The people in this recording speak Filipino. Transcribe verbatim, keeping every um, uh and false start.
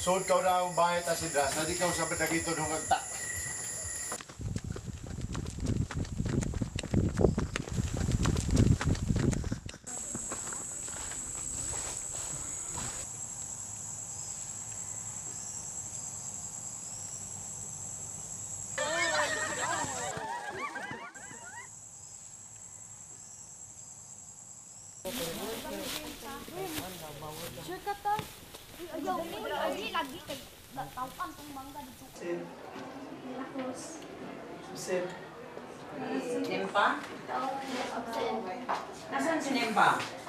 Sud kau na ang bahay ta si Dras, na di kau sa pedagito nung kagta. Sure ka to? Ayaw ni lagi lagi kay tawpan tong mangga dito. Sin. Lakos. Sin. Nempa? Absent. Nasaan si Nempa?